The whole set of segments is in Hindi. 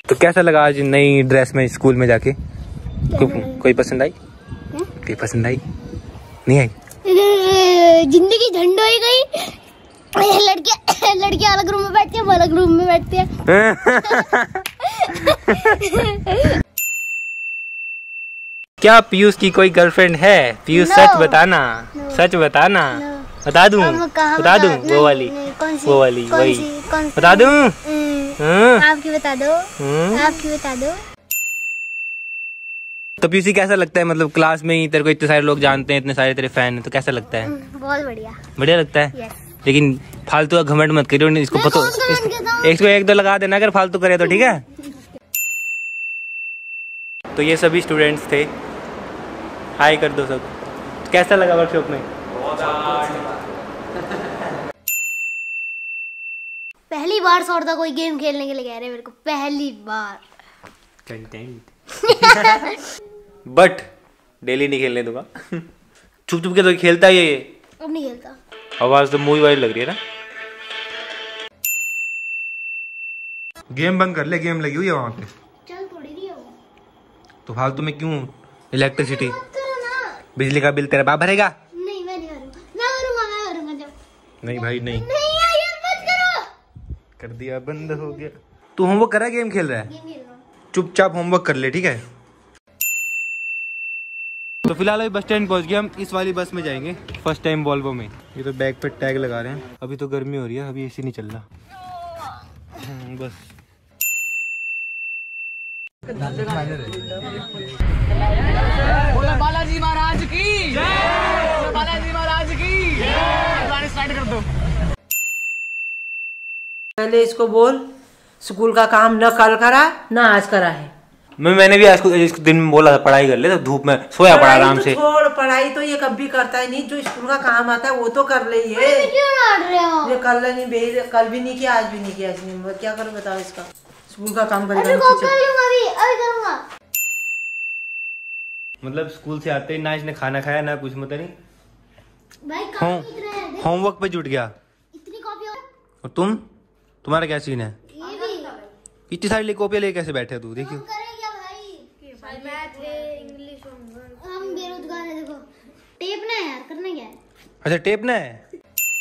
तो कैसा लगा आज नई ड्रेस में स्कूल में जाके? कोई पसंद आई? कोई पसंद आई? नहीं आई? जिंदगी झंड हो गई। लड़के अलग रूम में बैठते हैं, हम अलग रूम में बैठते हैं। क्या पीयूष की कोई गर्लफ्रेंड है? पीयूष सच बताना, सच बताना। बता दूं? बता दूं? वो वाली वही बता दूं? आपकी बता दो, आपकी बता दो। तो पीयूष कैसा लगता है, मतलब क्लास में ही तेरे को इतने सारे लोग जानते हैं, इतने सारे तेरे फैन हैं, तो कैसा लगता है? बहुत बढ़िया। बढ़िया लगता है। yes. लेकिन फालतू का घमंड मत करियो, इसको पता इसको एक दो लगा देना अगर फालतू करे तो, ठीक है? तो ये सभी स्टूडेंट्स थे, हाय कर दो सब। तो कैसा लगा वर्कशॉप में? पहली बार सौरदा कोई गेम खेलने के लिए कह रहे हैं मेरे को, पहली बार। कंटेंट बट डेली नहीं खेलने दूंगा। छुप छुप के तो खेलता है ये। अब नहीं खेलता। आवाज तो मूवी वाली लग रही है ना। गेम बंद कर ले, गेम लगी हुई है वहाँ पे। चल थोड़ी नहीं हो तो फालतू में क्यों इलेक्ट्रिसिटी, बिजली का बिल तेरा बाप भरेगा? नहीं मैं नहीं करूँगा, मैं करूँगा जब। नहीं भाई नहीं, नहीं यार मत करो। कर दिया, बंद हो गया। तू होमवर्क कर रहा है, गेम खेल रहा है? गेम खेल रहा हूँ। चुपचाप होमवर्क कर ले, ठीक है? तो फिलहाल अभी बस स्टैंड पहुंच गए हम, इस वाली बस में जाएंगे फर्स्ट टाइम वॉल्वो में। ये तो बैग पे टैग लगा रहे हैं। अभी तो गर्मी हो रही है, अभी एसी नहीं चल रहा। बस बालाजी महाराज की जय, बालाजी महाराज की जय। स्टार्ट कर दो। पहले इसको बोल, स्कूल का काम न कल करा न आज करा है। मैंने भी आज इसको दिन में बोला था पढ़ाई कर ले, तो धूप में सोया पड़ा आराम से। छोड़ पढ़ाई तो ये कभी करता है नहीं, जो स्कूल का काम आता है वो तो कर ले। ये क्यों लड़ रहे हो? ये कर ले नहीं, कल भी नहीं किया, आज भी नहीं किया इसने। क्या करूं बताओ इसका? स्कूल का काम अभी करेगा। करूँगा। मतलब स्कूल से आते ही ना इसने खाना खाया ना कुछ, मतलब नहीं। भाई काम कितना है? देख, होमवर्क पे जुट गया। इतनी कॉपी हो। और तुम्हारा क्या सीन है? ये भी इतनी सारी कॉपियां लेके कैसे बैठे हो तू? देखियो करेगा भाई। मैथ है, इंग्लिश होमवर्क। हम बेरोजगार है, देखो टेपना है यार, करना क्या है? अच्छा टेपना है।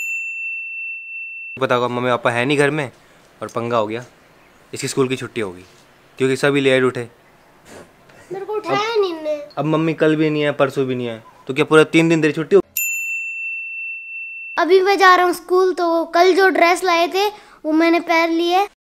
बताओ, मम्मी पापा है नहीं घर में और पंगा हो गया, इसकी स्कूल की छुट्टी होगी क्योंकि सभी लेट उठे। मेरे को उठाया नहीं इनने। अब मम्मी कल भी नहीं है, परसों भी नहीं है, तो क्या पूरा 3 दिन तेरी छुट्टी होगी? अभी मैं जा रहा हूँ स्कूल, तो कल जो ड्रेस लाए थे वो मैंने पहन ली है।